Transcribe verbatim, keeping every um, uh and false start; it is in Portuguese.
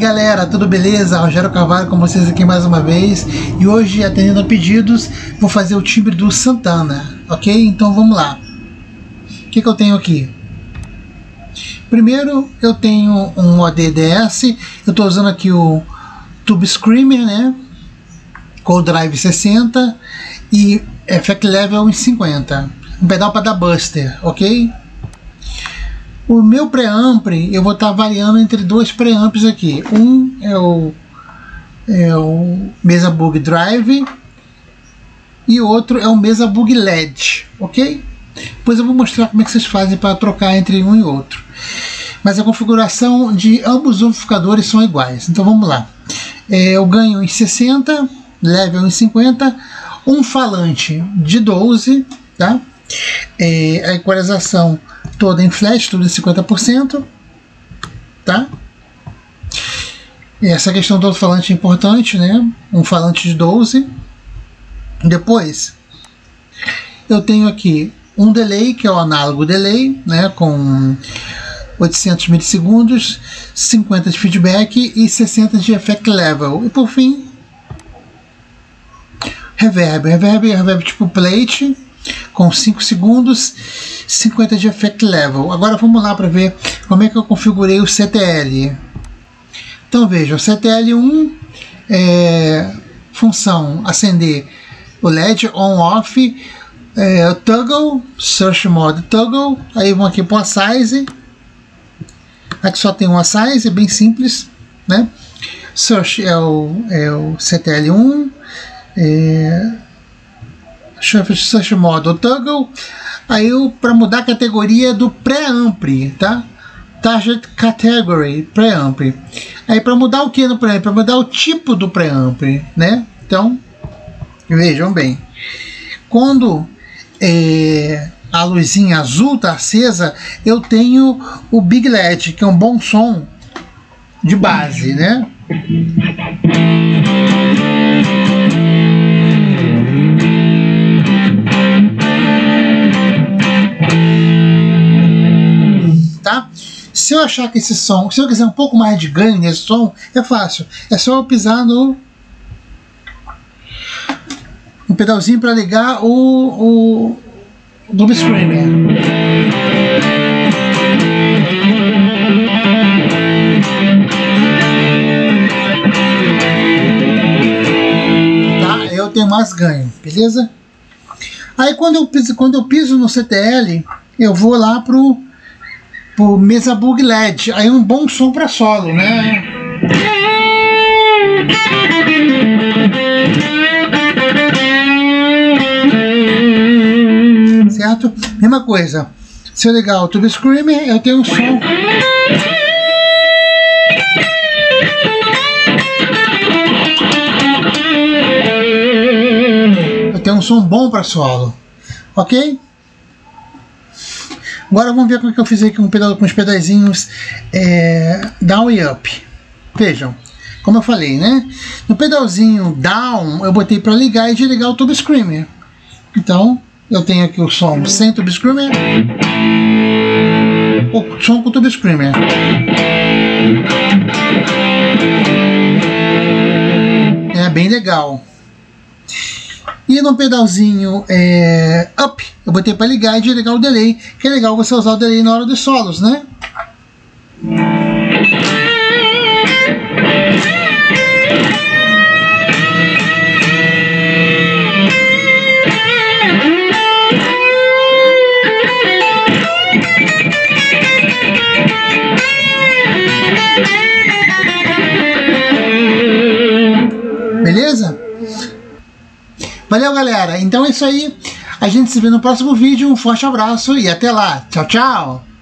galera, tudo beleza? Rogério Carvalho com vocês aqui mais uma vez. E hoje, atendendo a pedidos, vou fazer o timbre do Santana, ok? Então vamos lá. O que, que eu tenho aqui? Primeiro eu tenho um O D D S. Eu estou usando aqui o Tube Screamer, né? Com o drive sessenta e Effect Level em cinquenta. Um pedal para dar buster, ok? O meu preamp, eu vou estar variando entre dois preamps aqui. Um é o, é o Mesa Bug Drive e o outro é o Mesa Bug L E D, ok? Depois eu vou mostrar como é que vocês fazem para trocar entre um e outro. Mas a configuração de ambos os amplificadores são iguais. Então vamos lá. É, eu ganho em sessenta, level em cinquenta, um falante de doze, tá? É, a equalização toda em flash, tudo em cinquenta por cento, tá? E essa questão do falante é importante, né? Um falante de doze. Depois, eu tenho aqui um delay, que é o análogo delay, né? Com oitocentos milissegundos, cinquenta de feedback e sessenta de effect level. E por fim, reverb. Reverb é reverb tipo plate, com cinco segundos, cinquenta de effect level. Agora vamos lá para ver como é que eu configurei o C T L. Então veja, o C T L um é função acender o L E D on off, é, toggle, search mode toggle. Aí vamos aqui para a size. Aqui só tem uma size, é bem simples, né? Search é o, é o C T L um. É, Search Mode ou Toggle. Aí para mudar a categoria do Preamp, tá? Target Category Preamp. Aí para mudar o que no Preamp? Para mudar o tipo do Preamp, né? Então, vejam bem. Quando é, a luzinha azul está acesa, eu tenho o Big L E D, que é um bom som de base, né? Tá? Se eu achar que esse som, se eu quiser um pouco mais de ganho nesse som, é fácil. É só eu pisar no, no pedalzinho para ligar o, o Tube Screamer. Tá? Eu tenho mais ganho, beleza? Aí quando eu piso, quando eu piso no C T L, eu vou lá pro por Mesa Bug L E D, aí um bom som para solo, né? Certo? Mesma coisa. Se eu ligar o Tube Screamer, eu tenho um som. Eu tenho um som bom para solo, ok? Agora vamos ver como é que eu fiz aqui com, um pedal, com os pedazinhos é, down e up. Vejam, como eu falei, né? No pedalzinho down eu botei para ligar e desligar o Tube Screamer. Então eu tenho aqui o som sem Tube Screamer, o som com Tube Screamer. É bem legal. E no pedalzinho é, up, eu botei para ligar e desligar o delay, que é legal você usar o delay na hora dos solos, né? Beleza? Valeu, galera. Então é isso aí. A gente se vê no próximo vídeo. Um forte abraço e até lá. Tchau, tchau.